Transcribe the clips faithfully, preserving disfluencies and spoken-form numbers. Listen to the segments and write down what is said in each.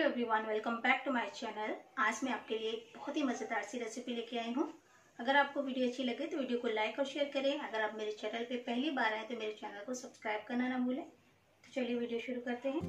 Hello everyone, welcome back to my channel. आज मैं आपके लिए बहुत ही मज़ेदार सी रेसिपी लेके आई हूँ। अगर आपको वीडियो अच्छी लगे तो वीडियो को लाइक और शेयर करें। अगर आप मेरे चैनल पे पहली बार आए तो मेरे चैनल को सब्सक्राइब करना ना भूलें। तो चलिए वीडियो शुरू करते हैं।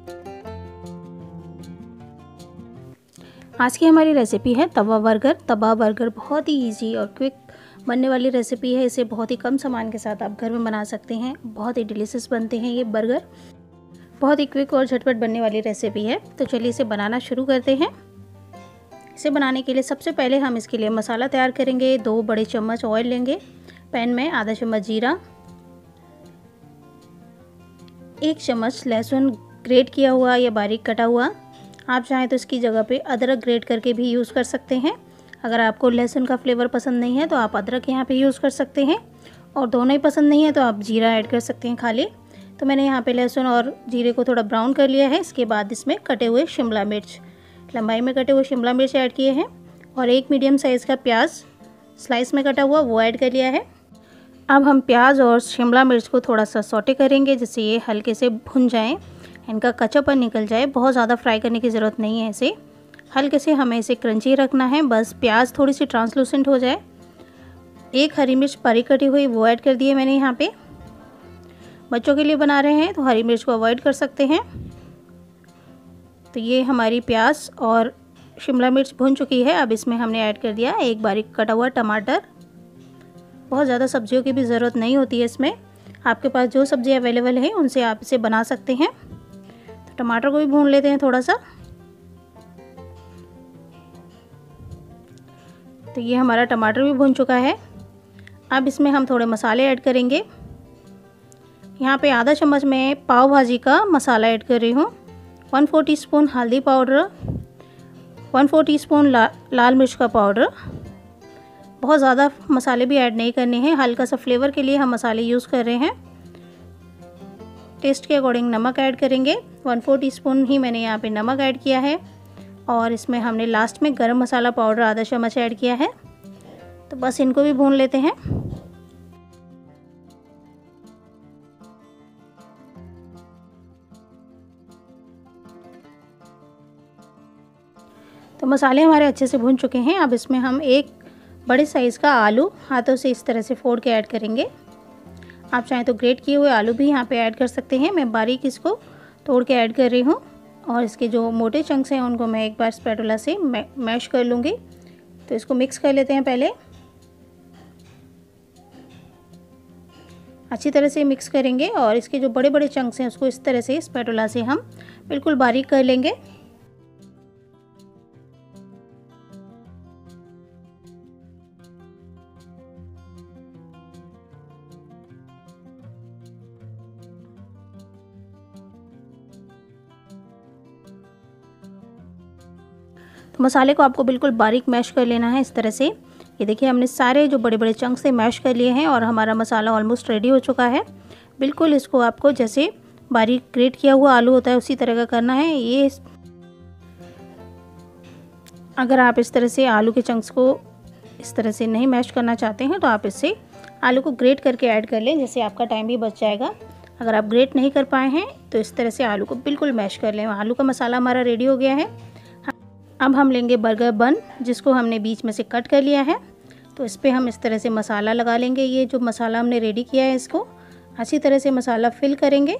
आज की हमारी रेसिपी है तवा बर्गर। तवा बर्गर बहुत ही ईजी और क्विक बनने वाली रेसिपी है। इसे बहुत ही कम सामान के साथ आप घर में बना सकते हैं। बहुत ही डिलीशियस बनते हैं ये बर्गर। बहुत ही क्विक और झटपट बनने वाली रेसिपी है। तो चलिए इसे बनाना शुरू करते हैं। इसे बनाने के लिए सबसे पहले हम इसके लिए मसाला तैयार करेंगे। दो बड़े चम्मच ऑयल लेंगे। पैन में आधा चम्मच जीरा, एक चम्मच लहसुन ग्रेट किया हुआ या बारीक कटा हुआ। आप चाहें तो इसकी जगह पे अदरक ग्रेट करके भी यूज़ कर सकते हैं। अगर आपको लहसुन का फ्लेवर पसंद नहीं है तो आप अदरक यहाँ पे यूज़ कर सकते हैं, और दोनों ही पसंद नहीं है तो आप जीरा ऐड कर सकते हैं खाली। तो मैंने यहाँ पे लहसुन और जीरे को थोड़ा ब्राउन कर लिया है। इसके बाद इसमें कटे हुए शिमला मिर्च, लंबाई में कटे हुए शिमला मिर्च ऐड किए हैं, और एक मीडियम साइज़ का प्याज स्लाइस में कटा हुआ वो ऐड कर लिया है। अब हम प्याज और शिमला मिर्च को थोड़ा सा सौटे करेंगे, जिससे ये हल्के से भुन जाएं, इनका कच्चापन निकल जाए। बहुत ज़्यादा फ्राई करने की ज़रूरत नहीं है। इसे हल्के से हमें इसे क्रंची रखना है, बस प्याज थोड़ी सी ट्रांसलूसेंट हो जाए। एक हरी मिर्च बारीक कटी हुई वो ऐड कर दी है मैंने यहाँ पे। बच्चों के लिए बना रहे हैं तो हरी मिर्च को अवॉइड कर सकते हैं। तो ये हमारी प्याज और शिमला मिर्च भुन चुकी है। अब इसमें हमने ऐड कर दिया एक बारीक कटा हुआ टमाटर। बहुत ज़्यादा सब्जियों की भी ज़रूरत नहीं होती है इसमें। आपके पास जो सब्ज़ी अवेलेबल है उनसे आप इसे बना सकते हैं। तो टमाटर को भी भून लेते हैं थोड़ा सा। तो ये हमारा टमाटर भी भुन चुका है। अब इसमें हम थोड़े मसाले ऐड करेंगे। यहाँ पे आधा चम्मच मैं पाव भाजी का मसाला ऐड कर रही हूँ। वन फोर टीस्पून हल्दी पाउडर, वन फोर टीस्पून ला, लाल मिर्च का पाउडर। बहुत ज़्यादा मसाले भी ऐड नहीं करने हैं, हल्का सा फ्लेवर के लिए हम मसाले यूज़ कर रहे हैं। टेस्ट के अकॉर्डिंग नमक ऐड करेंगे। वन फोर टीस्पून ही मैंने यहाँ पे नमक ऐड किया है, और इसमें हमने लास्ट में गरम मसाला पाउडर आधा चम्मच ऐड किया है। तो बस इनको भी भून लेते हैं। तो मसाले हमारे अच्छे से भून चुके हैं। अब इसमें हम एक बड़े साइज़ का आलू हाथों से इस तरह से फोड़ के ऐड करेंगे। आप चाहें तो ग्रेट किए हुए आलू भी यहाँ पे ऐड कर सकते हैं। मैं बारीक इसको तोड़ के ऐड कर रही हूँ, और इसके जो मोटे चंक्स हैं उनको मैं एक बार स्पैटुला से मैश कर लूँगी। तो इसको मिक्स कर लेते हैं पहले। अच्छी तरह से मिक्स करेंगे, और इसके जो बड़े बड़े चंक्स हैं उसको इस तरह से स्पैटुला से हम बिल्कुल बारीक कर लेंगे। तो मसाले को आपको बिल्कुल बारीक मैश कर लेना है इस तरह से। ये देखिए हमने सारे जो बड़े बड़े चंक्स से मैश कर लिए हैं, और हमारा मसाला ऑलमोस्ट रेडी हो चुका है। बिल्कुल इसको आपको जैसे बारीक ग्रेट किया हुआ आलू होता है उसी तरह का करना है। ये अगर आप इस तरह से आलू के चंक्स को इस तरह से नहीं मैश करना चाहते हैं तो आप इससे आलू को ग्रेट करके ऐड कर लें, जिससे आपका टाइम भी बच जाएगा। अगर आप ग्रेट नहीं कर पाए हैं तो इस तरह से आलू को बिल्कुल मैश कर लें। आलू का मसाला हमारा रेडी हो गया है। अब हम लेंगे बर्गर बन, जिसको हमने बीच में से कट कर लिया है। तो इस पर हम इस तरह से मसाला लगा लेंगे। ये जो मसाला हमने रेडी किया है इसको अच्छी तरह से मसाला फिल करेंगे।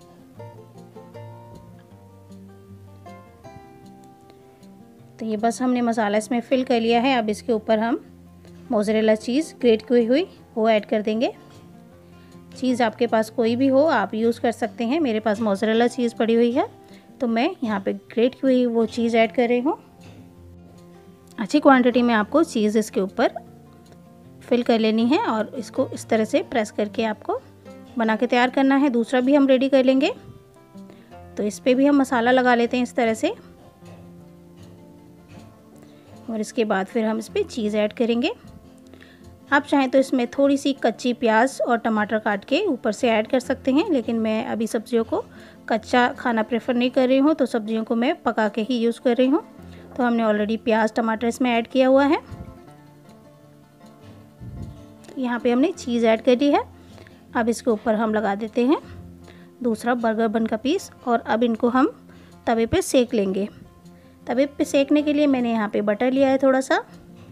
तो ये बस हमने मसाला इसमें फिल कर लिया है। अब इसके ऊपर हम मोज़रेला चीज़ ग्रेट की हुई वो ऐड कर देंगे। चीज़ आपके पास कोई भी हो आप यूज़ कर सकते हैं। मेरे पास मोज़रेला चीज़ पड़ी हुई है तो मैं यहाँ पे ग्रेट की हुई वो चीज़ ऐड कर रही हूँ। अच्छी क्वांटिटी में आपको चीज़ इसके ऊपर फिल कर लेनी है, और इसको इस तरह से प्रेस करके आपको बना के तैयार करना है। दूसरा भी हम रेडी कर लेंगे। तो इस पर भी हम मसाला लगा लेते हैं इस तरह से, और इसके बाद फिर हम इस पर चीज़ ऐड करेंगे। आप चाहें तो इसमें थोड़ी सी कच्ची प्याज और टमाटर काट के ऊपर से ऐड कर सकते हैं, लेकिन मैं अभी सब्जियों को कच्चा खाना प्रेफर नहीं कर रही हूँ, तो सब्जियों को मैं पका के ही यूज़ कर रही हूँ। तो हमने ऑलरेडी प्याज टमाटर इसमें ऐड किया हुआ है। यहाँ पे हमने चीज़ ऐड कर दी है। अब इसके ऊपर हम लगा देते हैं दूसरा बर्गर बन का पीस, और अब इनको हम तवे पे सेक लेंगे। तवे पे सेकने के लिए मैंने यहाँ पे बटर लिया है थोड़ा सा।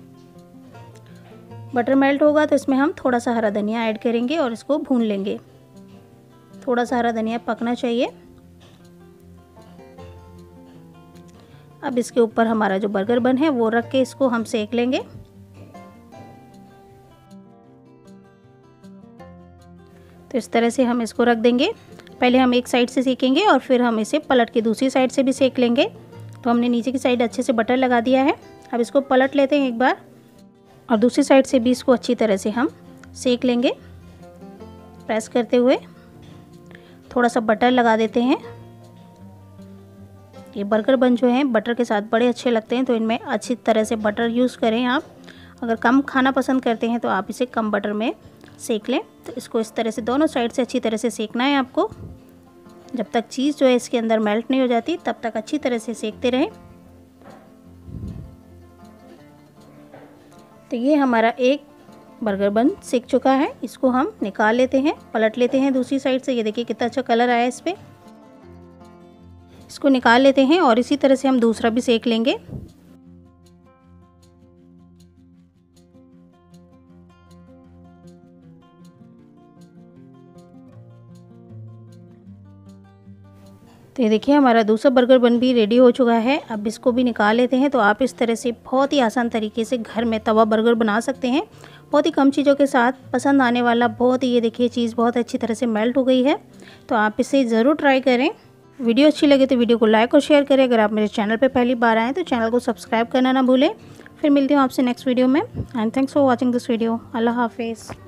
बटर मेल्ट होगा तो इसमें हम थोड़ा सा हरा धनिया ऐड करेंगे और इसको भून लेंगे। थोड़ा सा हरा धनिया पकना चाहिए। अब इसके ऊपर हमारा जो बर्गर बन है वो रख के इसको हम सेक लेंगे। तो इस तरह से हम इसको रख देंगे। पहले हम एक साइड से सेकेंगे और फिर हम इसे पलट के दूसरी साइड से भी सेक लेंगे। तो हमने नीचे की साइड अच्छे से बटर लगा दिया है। अब इसको पलट लेते हैं एक बार और दूसरी साइड से भी इसको अच्छी तरह से हम सेक लेंगे, प्रेस करते हुए। थोड़ा सा बटर लगा देते हैं। ये बर्गर बन जो हैं बटर के साथ बड़े अच्छे लगते हैं, तो इनमें अच्छी तरह से बटर यूज़ करें आप। अगर कम खाना पसंद करते हैं तो आप इसे कम बटर में सेक लें। तो इसको इस तरह से दोनों साइड से अच्छी तरह से सेकना है आपको। जब तक चीज़ जो है इसके अंदर मेल्ट नहीं हो जाती तब तक अच्छी तरह से सेकते रहें। तो ये हमारा एक बर्गर बन सेक चुका है। इसको हम निकाल लेते हैं, पलट लेते हैं दूसरी साइड से। ये देखिए कितना अच्छा कलर आया है इस पर। इसको निकाल लेते हैं और इसी तरह से हम दूसरा भी सेक लेंगे। तो ये देखिए हमारा दूसरा बर्गर बन भी रेडी हो चुका है। अब इसको भी निकाल लेते हैं। तो आप इस तरह से बहुत ही आसान तरीके से घर में तवा बर्गर बना सकते हैं, बहुत ही कम चीज़ों के साथ पसंद आने वाला। बहुत ही, ये देखिए चीज़ बहुत अच्छी तरह से मेल्ट हो गई है। तो आप इसे ज़रूर ट्राई करें। वीडियो अच्छी लगे तो वीडियो को लाइक और शेयर करें। अगर आप मेरे चैनल पर पहली बार आएँ तो चैनल को सब्सक्राइब करना ना भूलें। फिर मिलती हूँ आपसे नेक्स्ट वीडियो में। And thanks for watching this video. अल्लाह हाफिज़।